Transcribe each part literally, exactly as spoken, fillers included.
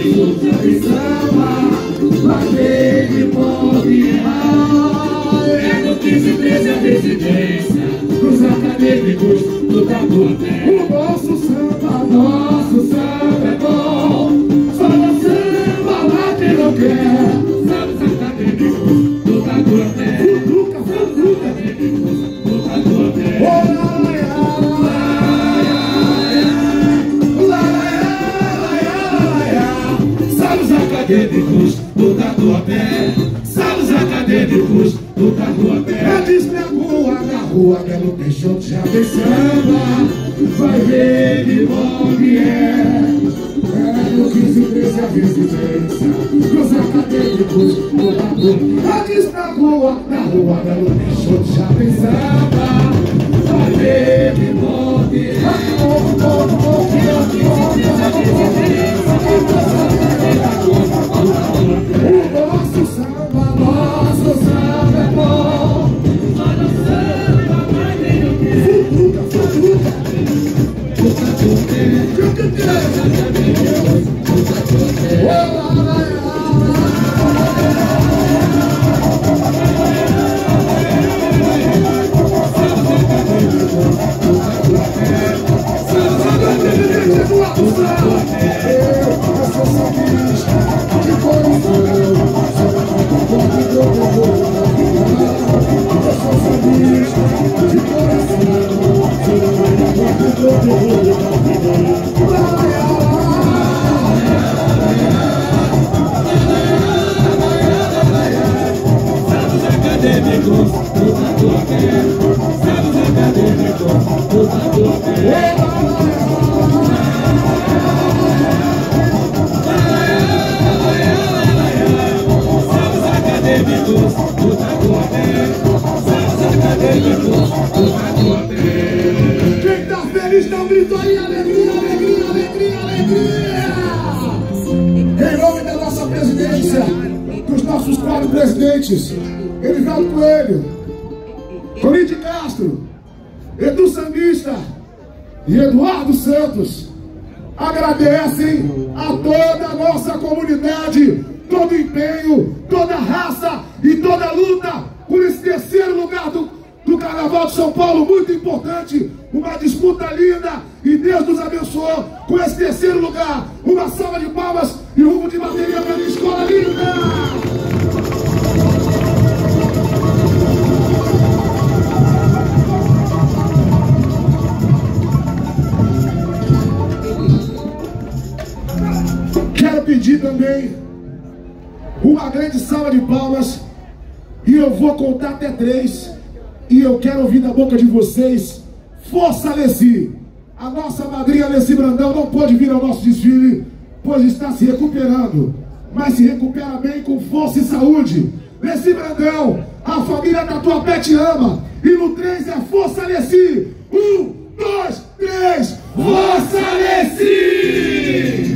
de samba, vai ver de bom é no quinze, treze a residência dos acadêmicos do Tatuapé. O nosso samba, nosso samba é bom, só no samba lá quem não quer. Sabe os acadêmicos do Tatuapé, Futuca, Futuca, acadêmicos do Tatuapé. Acadêmicos do Tatuapé, salos acadêmicos do Tatuapé. É diz na rua, na rua, Belo Peixoto já tem samba, vai ver que bom que é. É no quinze, treze a residência dos acadêmicos do Tatuapé. É diz na rua, na rua, Belo Peixoto já tem samba, vai ver que bom que é. O nosso samba, nosso samba é bom, só no samba vai ter o quê? Futuca, Futuca, quem tá feliz dá um grito aí, alegria, alegria, alegria, alegria. Em nome da nossa presidência, dos nossos quatro presidentes, Erivaldo Coelho, Toninho de Castro, Edu Sambista e Eduardo Santos, agradecem a toda a nossa comunidade, todo empenho, toda raça e toda luta por esse terceiro lugar do, do Carnaval de São Paulo, muito importante, uma disputa linda, e Deus nos abençoou com esse terceiro lugar. Uma salva de palmas e rumo de bateria para a minha escola linda! Quero pedir também uma grande salva de palmas, e eu vou contar até três, e eu quero ouvir da boca de vocês: força, Alessi! A nossa madrinha Alessi Brandão não pôde vir ao nosso desfile, pois está se recuperando, mas se recupera bem com força e saúde. Alessi Brandão, a família Tatuapé te ama, e no três é força, Alessi! Um, dois, três, força, Alessi!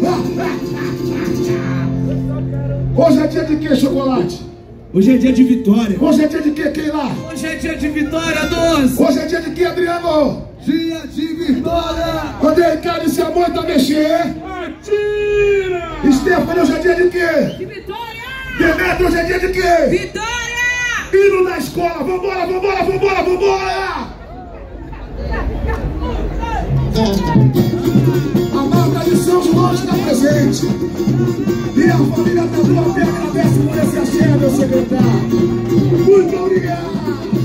Hoje é dia de quê, Chocolate? Hoje é dia de vitória. Hoje é dia de quê, Keila? Hoje é dia de vitória, doce. Hoje é dia de quê, Adriano? Dia de vitória. André Ricardo e Cia Moita mexer. Atira! Stefano, hoje é dia de quê? De vitória! Demetrio, hoje é dia de quê? Vitória! Hino da escola, vambora, vambora, vambora, vambora! A marca de São João está presente, e a família Tatuapé agradece por esse axé, meu secretário. Muito obrigado!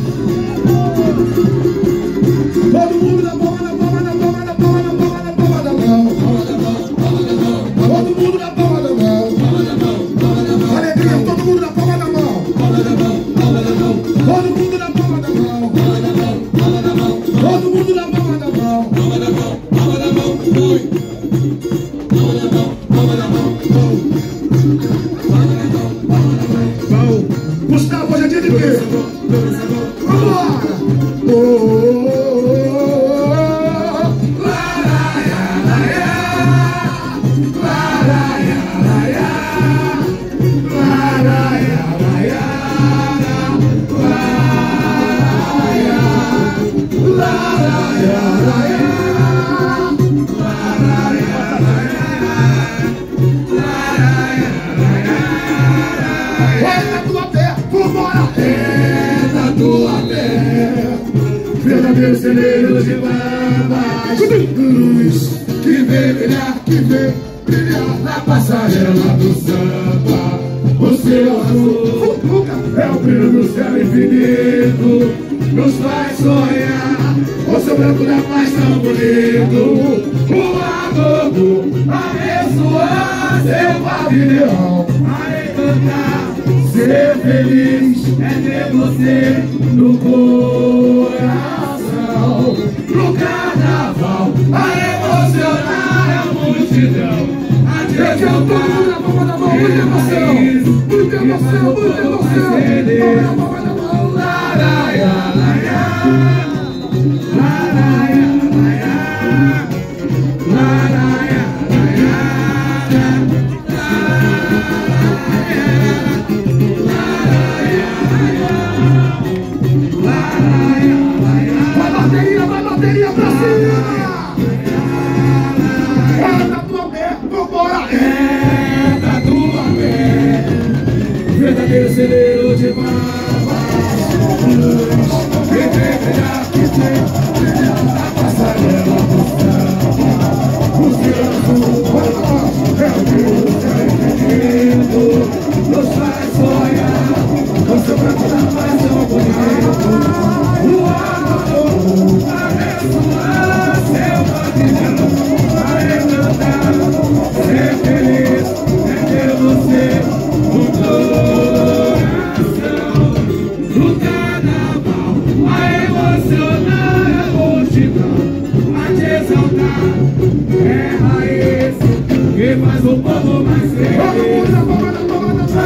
Todo mundo na palma, na palma, na palma, na palma, na palma, na palma da mão. Todo mundo na palma da mão. Alegria, todo mundo na palma da mão. Todo mundo na palma da mão. Todo mundo na palma da mão. Gustavo, hoje é dia de quê? Luz que vem brilhar, que vem brilhar na passarela do samba. O seu azul é o brilho do céu infinito, nos faz sonhar. O seu branco da paz tão bonito, o agogo abençoar seu pavilhão. A encantar, ser feliz é ter você no coração. No carnaval, a emocionar a multidão. Eu quero todo mundo na palma da mão, muita emoção, muita emoção, muita emoção. Palma na palma da mão, laraia, laraia, laraia, laraia, laraia, laraia. Vai bateria, vai bateria pra cima. É da tua fé, verdadeiro celeiro de barras. Que vem brilhar, que vem brilhar na passarela do céu. O seu azul é o brilho do céu infinito, nos faz sonhar. O seu branco da paz tão bonito, o amor abençoar seu pavilhão. A encantar, ser feliz é ter você no coração. No carnaval, a emocionar a multidão, a te exaltar, é raiz que faz o povo mais feliz. Vamos na palma da palma da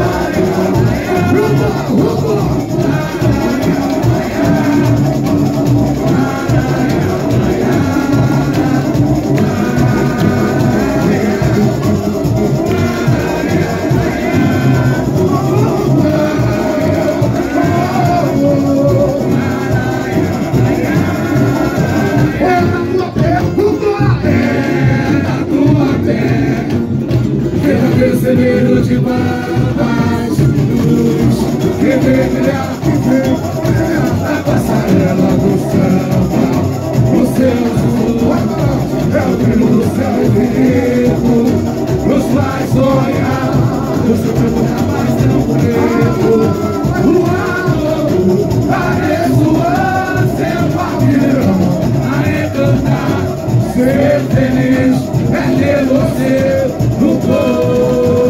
celeiro de barras, luz que vem brilhar, que vem brilhar na passarela do samba. O seu azul é o brilho do céu infinito, nos faz sonhar. O seu branco da paz tão bonito, o amor abençoar seu pavilhão. A encantar, ser feliz é ter você no corpo.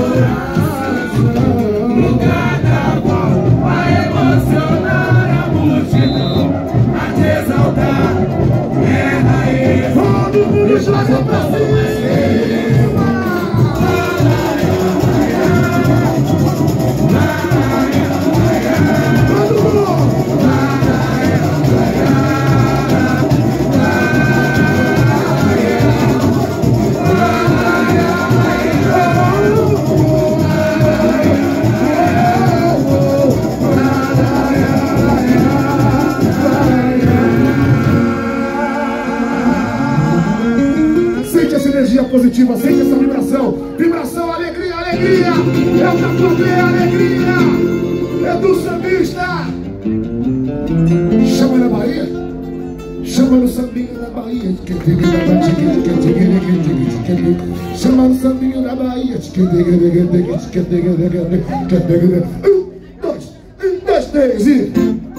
No carnaval, a emocionar a multidão, a te exaltar, é raiz. Todo mundo joga pra cima. Todo mundo. Positiva, sente essa vibração, vibração, alegria, alegria, é o da tua fé, alegria, é do sambista. Chama na Bahia, chama no sambinho na Bahia, chama no sambinho na Bahia, um, dois, um, dois, três e...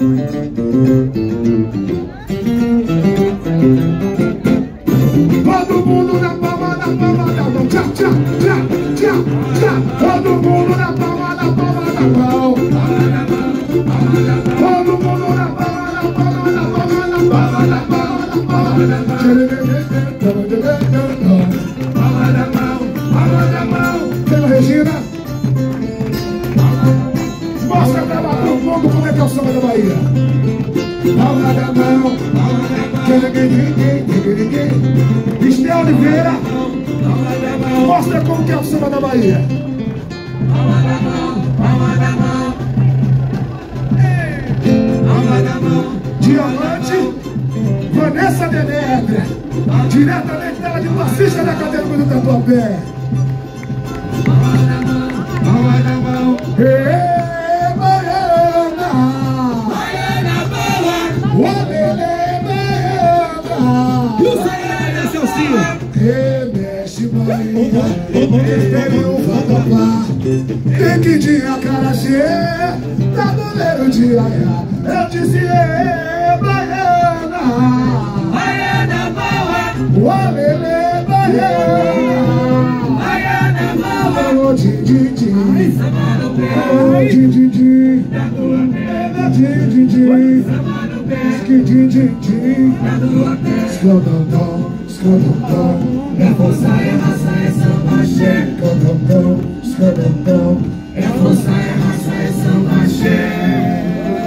Todo mundo na palma da palma da mão, tchá, tchá, tchá, tchá, tchá. Todo mundo na palma da palma da mão. Todo mundo na palma da palma da palma da palma da palma da palma da mão, palma da mão. Dona Regina, mostra pra todo mundo como é que é o samba da Bahia. Palma da mão, palma da mão. Estel Oliveira, mostra como que é o samba da Bahia. Palma da mão, palma da mão, palma da mão. Diamante, Vanessa Denetra, diretamente dela de Passista da cadeira do Tatuapé. Palma da mão, palma da mão. Ê, Baiana, Baiana boa, o Belê, Baiana. Remexe, Bahia, espere o vatapá. Tem que dia Acarajé, tabuleiro de Aiá. Eu disse, ê, baiana, Baiana boa, o lelê, baiana, baiana boa, o din, din, din, samba no pé, o din, din, din, da tua pé, din, din, din, samba no pé, ski, din, din, din, da tua pé. escondão, escondão, É força, é raça, é samba axé. escondão, escondão. É força, é raça, é samba axé.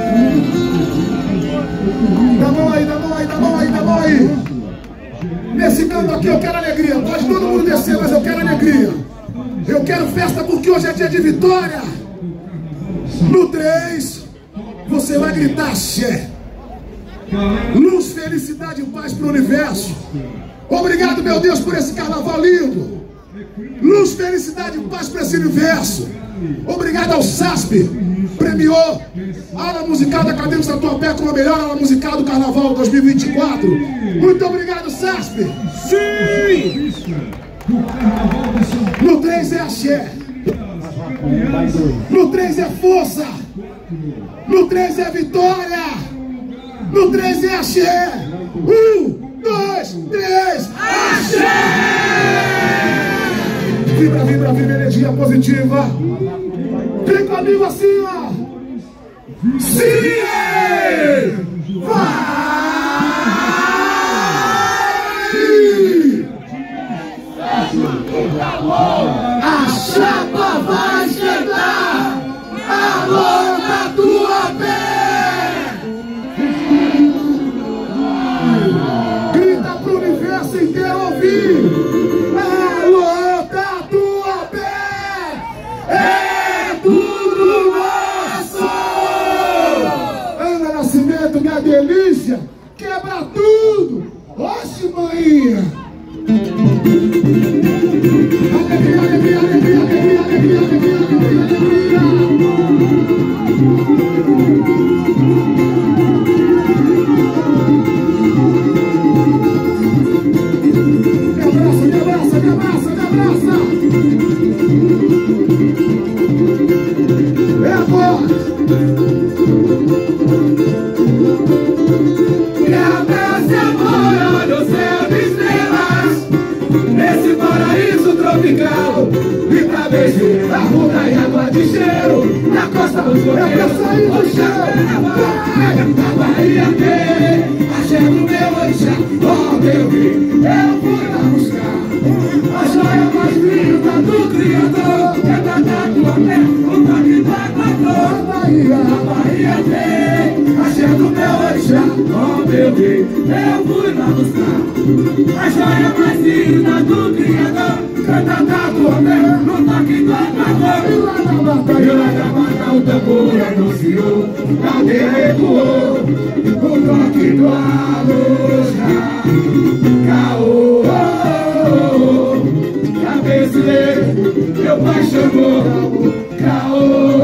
Dá a mão aí, dá a mão aí, dá a mão aí, dá a mão aí. Nesse canto aqui eu quero alegria. Pode todo mundo descer, mas eu quero alegria. Eu quero festa porque hoje é dia de vitória. No três, você vai gritar axé. Luz, felicidade e paz para o universo. Obrigado, meu Deus, por esse carnaval lindo. Luz, felicidade e paz para esse universo. Obrigado ao SASP, premiou a aula musical da Acadêmicos da Tatuapé como a melhor aula musical do Carnaval dois mil e vinte e quatro. Muito obrigado, SASP. Sim! No três é axé. No três é força. No três é vitória. No três é axé. Um, dois, três, axé! Vibra, vibra, vibra, energia positiva. Vem comigo assim, ó. Sim! Vai! A chapa vai chegar. Alô, Tatuapé! Grita pro universo inteiro ouvir. Alô, Tatuapé! É tudo nosso! Ana Nascimento, minha delícia, quebra tudo! Oxe, maninha! Alegria, alegria, alegria, alegria, alegria, alegria, alegria, me abraça, me abraça, me abraça, me abraça! É agora! Me abrace, amor, olha o céu de estrelas, nesse paraíso tropical. E pra beijar a rua e água de cheiro, na costa dos Correios, o chapéu na Bahia tem. Axé do meu orixá, ontem eu vi, eu fui lá buscar a joia mais linda do Criador, que é da Tatuapé, o toque do Equador. Na Bahia tem, axé do meu orixá, ontem eu vi, eu fui lá buscar a joia mais linda do Criador, que é da Tatuapé, no toque do Equador. E lá na mata, E lá na mata o tambor anunciou, cadê ecoou o toque do Aloja. Caô, cabeceiro, meu pai chamou. Caô,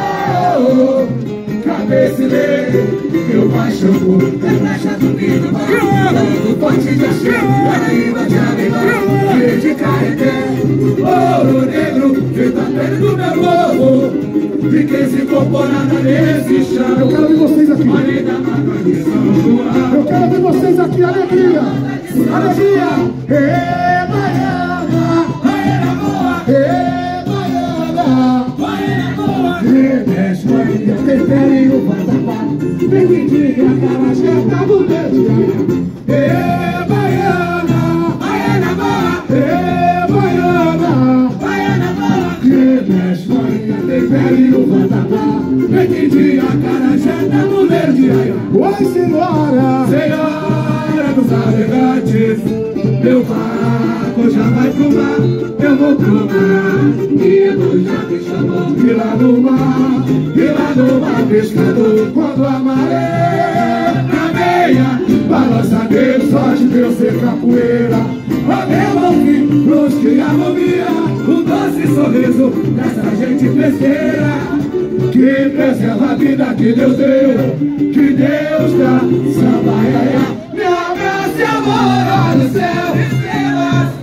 cabeceiro, meu pai chamou. É flecha do Nilo, do forte de Axé, Paraíba de Alemã, Rio de Caeté, ouro negro, feito a pele do meu povo. Fiquei se incorporada nesse chão. eu quero ver vocês aqui. Além da mata de São João. Eu quero ver vocês aqui, alegria! Alegria! Ê, baiana! Baiana boa, Ê, baiana! baiana boa, Remexe, Bahia, tempere o vatapá. Vem pedir a Acarajé, tabuleiro de Aiá. Ê, baiana! baiana boa, Ê, baiana! baiana boa. Remexe, Bahia, tempere o vatapá. Vem pedir a Acarajé, tabuleiro de Aiá. Oi, senhora! Senhora dos navegantes, meu barco já vai pro mar, eu vou pro mar. E Deus já me chamou. E lá no mar, e lá no mar, pescador, quando a maré Na meia, balança Deus, sorte Deus ser capoeira. ó meu ouvido, nos que harmonia, o doce sorriso dessa gente pesqueira. Que preserva a vida que Deus deu, que Deus dá, samba, ia, ia. Me abrace, amor, olha o céu, estrelas,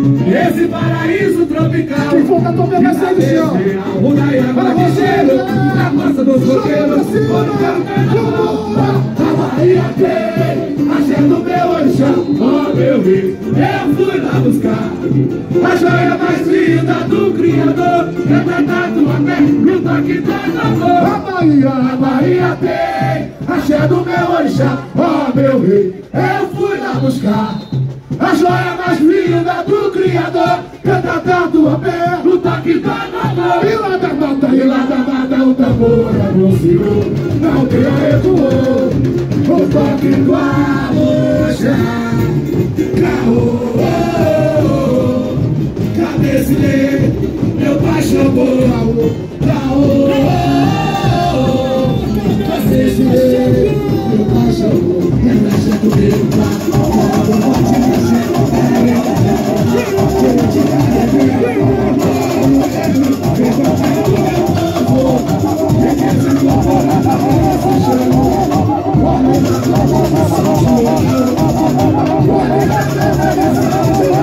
Esse paraíso tropical. Quem for da Topé vai sair do chão. Arruda e água de cheiro na costa dos coqueiros. Quando quero a Bahia tem axé do meu orixá. Oh meu rei, eu fui lá buscar a joia mais linda do Criador. Retratar tua pé no toque da amor. A Bahia, A Bahia tem axé do meu orixá. Oh meu rei, eu fui lá buscar a joia mais linda do Criador. Canta tanto a pé no toque da amor. e lá da mata, E lá da mata o tambor anunciou, não tem recuou, o toque do Amoxá. Caô, cadê esse lê? Meu pai chamou. Caô, cadê esse lê? Meu pai chamou. É na gente do meu pai. What?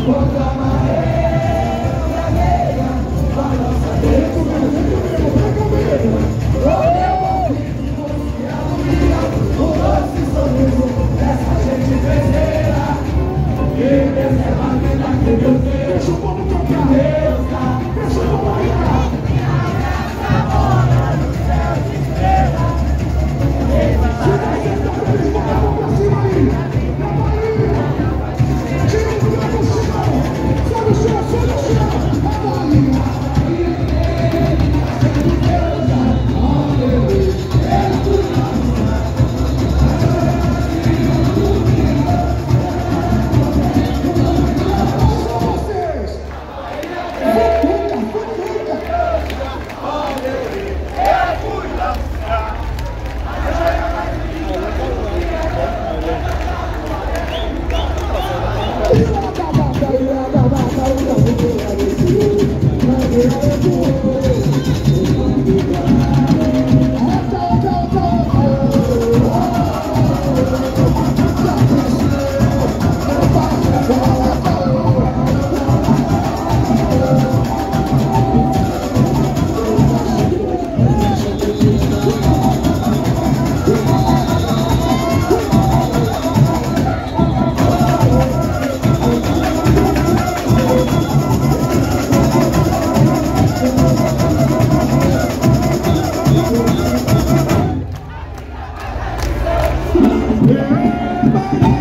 contra a maré, pragueia, balança dentro do mundo, eu ouvindo você alegria, o doce sorriso dessa gente brasileira, que preserva a vida que Deus deu. Deixa o povo tocar, Deus dá, deixa o povo bailar. Minha graça mora no céu de estrela. Se você está feliz, bota a mão pra cima aí, na Bahia. Tira o pé do chão, sobe o chão, sobe o chão, a Bahia. Yeah.